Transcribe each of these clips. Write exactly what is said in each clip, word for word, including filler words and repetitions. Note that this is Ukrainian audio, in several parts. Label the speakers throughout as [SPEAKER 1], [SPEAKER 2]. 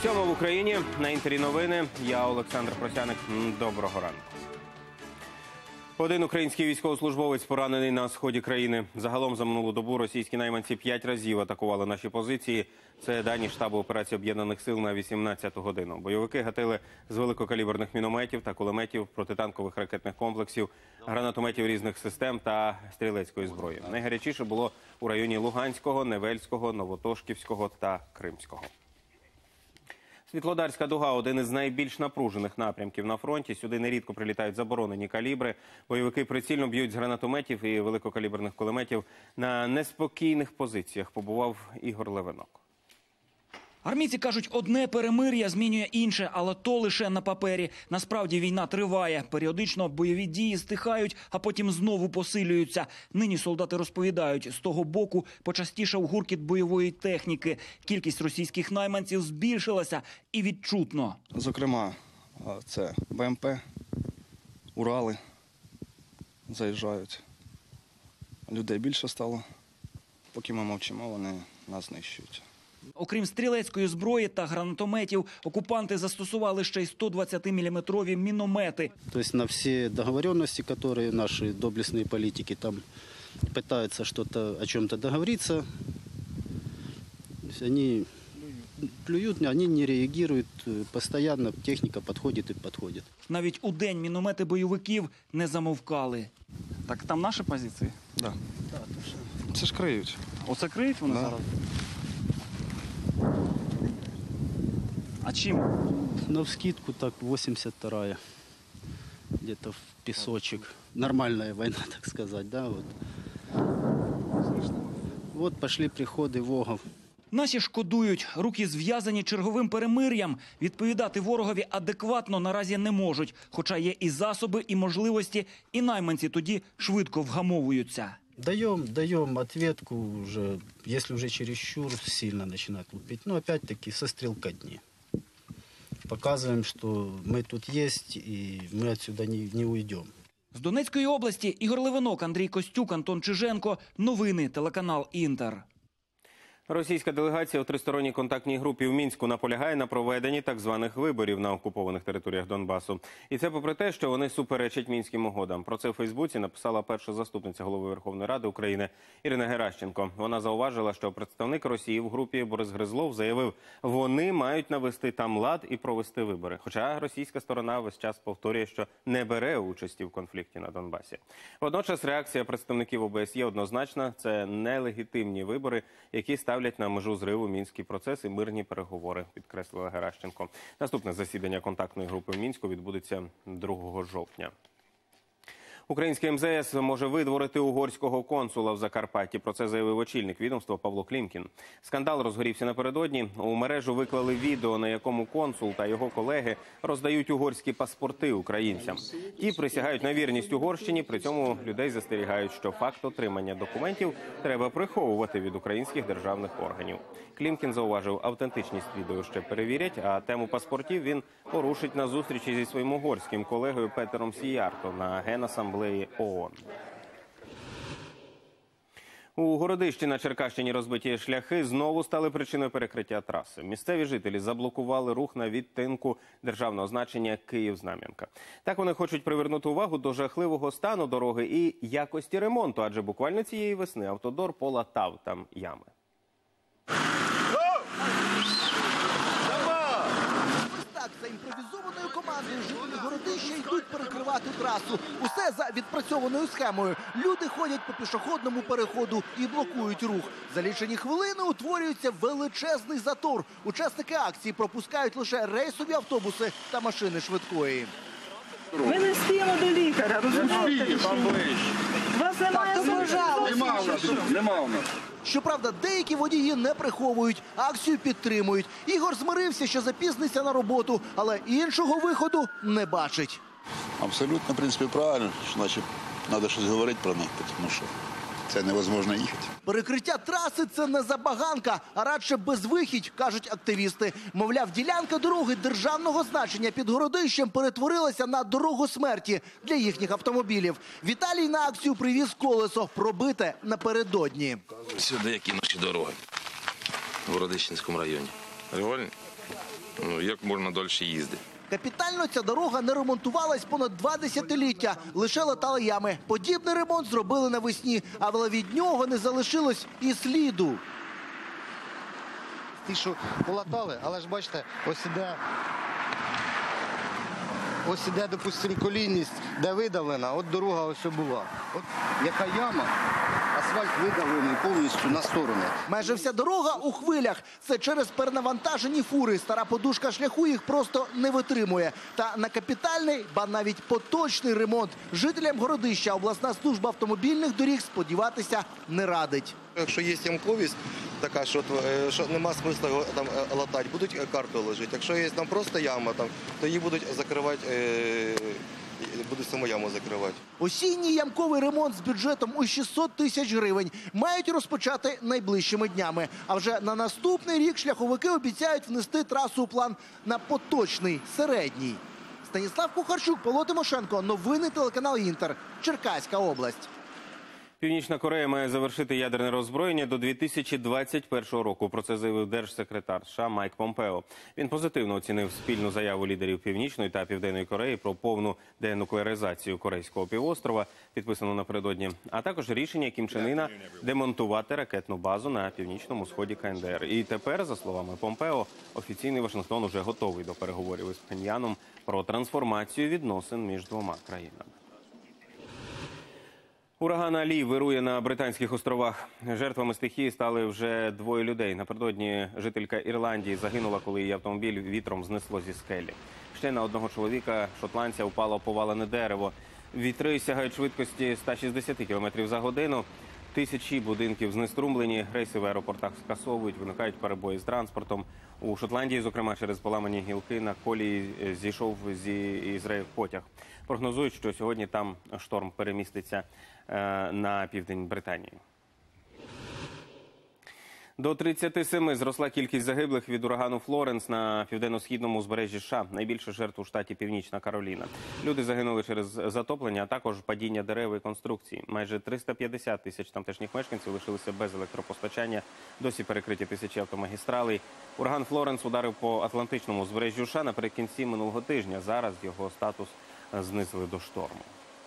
[SPEAKER 1] Сьома в Україні. На Інтері новини. Я Олександр Просяник. Доброго ранку. Один український військовослужбовець поранений на сході країни. Загалом за минулу добу російські найманці п'ять разів атакували наші позиції. Це дані штабу операції Об'єднаних сил на вісімнадцяту годину. Бойовики гатили з великокаліберних мінометів та кулеметів, протитанкових ракетних комплексів, гранатометів різних систем та стрілецької зброї. Найгарячіше було у районі Луганського, Невельського, Новотошківського та Кримського. Світлодарська дуга – один із найбільш напружених напрямків на фронті. Сюди нерідко прилітають заборонені калібри. Бойовики прицільно б'ють з гранатометів і великокаліберних кулеметів. На неспокійних позиціях побував Ігор Левинок.
[SPEAKER 2] Армійці кажуть, одне перемир'я змінює інше, але то лише на папері. Насправді війна триває. Періодично бойові дії стихають, а потім знову посилюються. Нині солдати розповідають, з того боку почастішав гуркіт бойової техніки. Кількість російських найманців збільшилася і відчутно.
[SPEAKER 3] Зокрема, це БМП, Урали заїжджають. Людей більше стало. Поки ми мовчимо, вони нас знищують.
[SPEAKER 2] Окрім стрілецької зброї та гранатометів, окупанти застосували ще й сто двадцятиміліметрові міномети.
[SPEAKER 4] Тобто на всі домовленості, які наші доблесні політики там намагаються о чому-то договоритися, вони плюють, вони не реагують, постійно техніка підходить і підходить.
[SPEAKER 2] Навіть у день міномети бойовиків не замовкали. Так там наші позиції?
[SPEAKER 3] Так. Да. Це ж криють.
[SPEAKER 2] Оце криють вони
[SPEAKER 3] да.
[SPEAKER 2] зараз? А чим?
[SPEAKER 4] Навскидку так вісімдесят вторая, где-то в песочек. Нормальная война, так сказать, да, вот. Вот пошли приходи вогов.
[SPEAKER 2] Наші шкодують, руки зв'язані черговим перемир'ям. Відповідати ворогові адекватно наразі не можуть, хоча є і засоби, і можливості, і найманці тоді швидко вгамовуються.
[SPEAKER 4] Даем, даем ответку уже, если уже чересчур сильно начинает лупить. Но опять-таки со стрелкотни. Показываем, что мы тут есть и мы отсюда не, не уйдем.
[SPEAKER 2] З Донецької області Ігор Левинок, Андрій Костюк, Антон Чиженко. Новини, телеканал Інтер.
[SPEAKER 1] Російська делегація у тристоронній контактній групі в Мінську наполягає на проведенні так званих виборів на окупованих територіях Донбасу. І це попри те, що вони суперечать Мінським угодам. Про це у Фейсбуці написала перша заступниця голови Верховної Ради України Ірина Геращенко. Вона зауважила, що представник Росії в групі Борис Гризлов заявив, вони мають навести там лад і провести вибори. Хоча російська сторона весь час повторює, що не бере участі в конфлікті на Донбасі. Водночас реакція представників О Б С Є однозначна – це нелегітимні вибори, які ставлять ставлять на межу зриву мінський процес і мирні переговори, підкреслила Геращенко. Наступне засідання контактної групи в Мінську відбудеться другого жовтня. Українське Ем Зе Ес може видворити угорського консула в Закарпатті. Про це заявив очільник відомства Павло Клімкін. Скандал розгорівся напередодні. У мережу виклали відео, на якому консул та його колеги роздають угорські паспорти українцям. Ті присягають на вірність Угорщині, при цьому людей застерігають, що факт отримання документів треба приховувати від українських державних органів. Клімкін зауважив, автентичність відео ще перевірять, а тему паспортів він порушить на зустрічі зі своїм угорським колегою Петером Сіярто на Генасамблеї О О Н. У Городищі на Черкащині розбиті шляхи знову стали причиною перекриття траси. Місцеві жителі заблокували рух на відтинку державного значення Київ-Знам'янка. Так вони хочуть привернути увагу до жахливого стану дороги і якості ремонту, адже буквально цієї весни автодор полатав там ями.
[SPEAKER 5] За імпровізованою командою жителі Городища йдуть перекривати трасу. Усе за відпрацьованою схемою. Люди ходять по пішохідному переходу і блокують рух. За лічені хвилини утворюється величезний затор. Учасники акції пропускають лише рейсові автобуси та машини швидкої.
[SPEAKER 6] Ми не встигнемо до лікаря, розумієте? У вас немає можливості?
[SPEAKER 3] Нема у нас.
[SPEAKER 5] Щоправда, деякі водії не приховують, акцію підтримують. Ігор змирився, що запізниться на роботу, але іншого виходу не бачить.
[SPEAKER 7] Абсолютно, в принципі, правильно. Значить, треба щось говорити про них, тому що це невозможно їхати.
[SPEAKER 5] Перекриття траси – це не забаганка, а радше безвихідь, кажуть активісти. Мовляв, ділянка дороги державного значення під Городищем перетворилася на дорогу смерті для їхніх автомобілів. Віталій на акцію привіз колесо, пробите напередодні.
[SPEAKER 8] Сюди які наші дороги в Городищенському районі. Реально? ну, як можна далі їздити.
[SPEAKER 5] Капітально ця дорога не ремонтувалась понад два десятиліття. Лише латали ями. Подібний ремонт зробили навесні, але від нього не залишилось і сліду.
[SPEAKER 9] Ті, що полатали, але ж бачите, ось іде, ось іде, допустимо, колійність, де видавлена, от дорога ось була. От яка яма, асфальт видавлений повністю на сторони.
[SPEAKER 5] Майже вся дорога у хвилях. Це через перенавантажені фури. Стара подушка шляху їх просто не витримує. Та на капітальний, ба навіть поточний ремонт жителям Городища обласна служба автомобільних доріг сподіватися не радить.
[SPEAKER 10] Якщо є ямковість така, що, що нема смисла там латати, будуть карту ложити. Якщо є там просто яма, там, то її будуть закривати, е, будуть саму яму закривати.
[SPEAKER 5] Осінній ямковий ремонт з бюджетом у шістсот тисяч гривень мають розпочати найближчими днями. А вже на наступний рік шляховики обіцяють внести трасу у план на поточний, середній. Станіслав Кухарчук, Павло Тимошенко. Новини телеканал «Інтер». Черкаська область.
[SPEAKER 1] Північна Корея має завершити ядерне роззброєння до дві тисячі двадцять першого року. Про це заявив держсекретар США Майк Помпео. Він позитивно оцінив спільну заяву лідерів Північної та Південної Кореї про повну денуклеаризацію Корейського півострова, підписану напередодні, а також рішення Кім Чен Іна демонтувати ракетну базу на північному сході КНДР. І тепер, за словами Помпео, офіційний Вашингтон уже готовий до переговорів із Пхеньяном про трансформацію відносин між двома країнами. Ураган Алі вирує на Британських островах. Жертвами стихії стали вже двоє людей. Напередодні жителька Ірландії загинула, коли її автомобіль вітром знесло зі скелі. Ще на одного чоловіка, шотландця, упало повалене дерево. Вітри сягають швидкості ста шістдесят кілометрів за годину. Тисячі будинків знеструмлені, рейси в аеропортах скасовують, виникають перебої з транспортом. У Шотландії, зокрема, через поламані гілки на колії зійшов зі Ізраїль потяг. Прогнозують, що сьогодні там шторм переміститься на південь Британії. До тридцяти семи зросла кількість загиблих від урагану Флоренс на південно-східному узбережжі США. Найбільше жертв у штаті Північна Кароліна. Люди загинули через затоплення, а також падіння дерев і конструкцій. Майже триста п'ятдесят тисяч тамтешніх мешканців лишилися без електропостачання. Досі перекриті тисячі автомагістралей. Ураган Флоренс ударив по Атлантичному узбережжю США наприкінці минулого тижня. Зараз його статус знизили до шторму.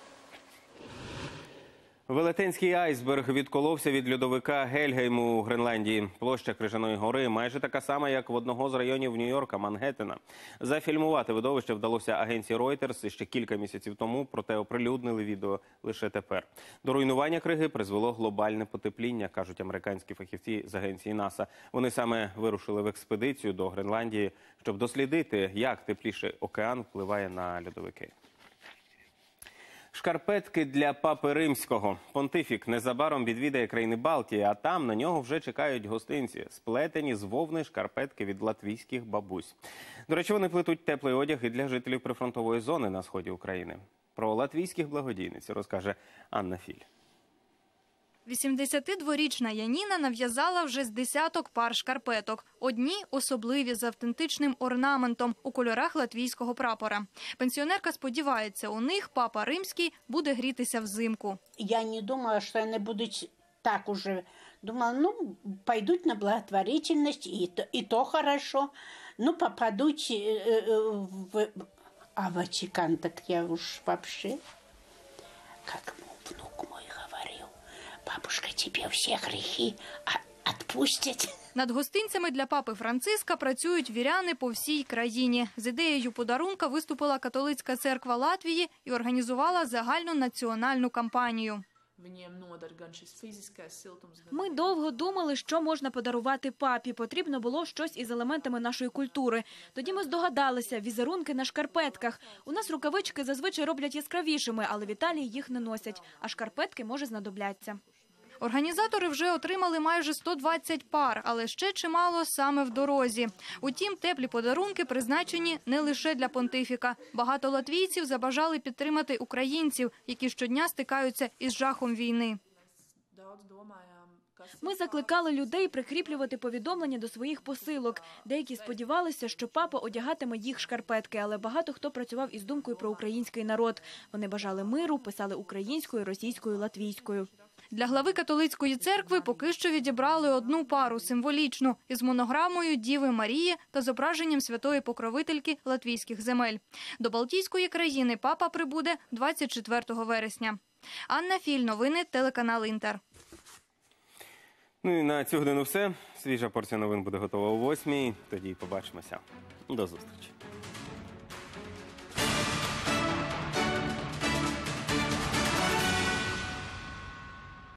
[SPEAKER 1] Велетенський айсберг відколовся від льодовика Гельгейму у Гренландії. Площа Крижаної гори майже така сама, як в одного з районів Нью-Йорка – Мангеттена. Зафільмувати видовище вдалося агенції Reuters ще кілька місяців тому, проте оприлюднили відео лише тепер. До руйнування криги призвело глобальне потепління, кажуть американські фахівці з агенції НАСА. Вони саме вирушили в експедицію до Гренландії, щоб дослідити, як тепліший океан впливає на льодовики. Шкарпетки для папи римського. Понтифік незабаром відвідає країни Балтії, а там на нього вже чекають гостинці. Сплетені з вовни шкарпетки від латвійських бабусь. До речі, вони плетуть теплий одяг і для жителів прифронтової зони на сході України. Про латвійських благодійниць розкаже Анна Філь.
[SPEAKER 11] вісімдесятидворічна Яніна нав'язала вже з десяток пар шкарпеток. Одні особливі, з автентичним орнаментом у кольорах латвійського прапора. Пенсіонерка сподівається, у них папа римський буде грітися взимку.
[SPEAKER 12] Я не думала, що вони будуть так уже. Думала, ну, пойдуть на благотворительність, і то, і то хорошо. Ну, попадуть в... А Ватикан, так я уж вообще... Как внук мой говорил, бабушка, тебе все грехи відпустять.
[SPEAKER 11] Над гостинцями для папи Франциска працюють віряни по всій країні. З ідеєю подарунка виступила католицька церква Латвії і організувала загальну національну кампанію.
[SPEAKER 13] Ми довго думали, що можна подарувати папі. Потрібно було щось із елементами нашої культури. Тоді ми здогадалися – візерунки на шкарпетках. У нас рукавички зазвичай роблять яскравішими, але в Італії їх не носять. А шкарпетки, може, знадобляться.
[SPEAKER 11] Організатори вже отримали майже сто двадцять пар, але ще чимало саме в дорозі. Утім, теплі подарунки призначені не лише для понтифіка. Багато латвійців забажали підтримати українців, які щодня стикаються із жахом війни.
[SPEAKER 13] Ми закликали людей прикріплювати повідомлення до своїх посилок. Деякі сподівалися, що папа одягатиме їх шкарпетки, але багато хто працював із думкою про український народ. Вони бажали миру, писали українською, російською, латвійською.
[SPEAKER 11] Для глави католицької церкви поки що відібрали одну пару символічну із монограмою Діви Марії та зображенням святої покровительки латвійських земель. До Балтійської країни папа прибуде двадцять четвертого вересня. Анна Філь, новини, телеканал Інтер.
[SPEAKER 1] Ну і на цю годину все. Свіжа порція новин буде готова о восьмій. Тоді побачимося. До зустрічі.